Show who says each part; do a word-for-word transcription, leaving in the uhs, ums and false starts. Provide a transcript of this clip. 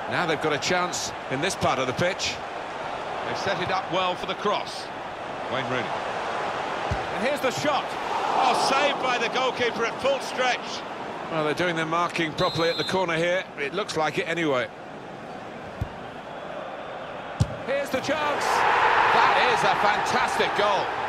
Speaker 1: Now they've got a chance in this part of the pitch.
Speaker 2: They've set it up well for the cross. Wayne Rooney. And here's the shot. Oh, saved by the goalkeeper at full stretch.
Speaker 1: Well, they're doing their marking properly at the corner here. It looks like it anyway.
Speaker 2: Here's the chance. That is a fantastic goal.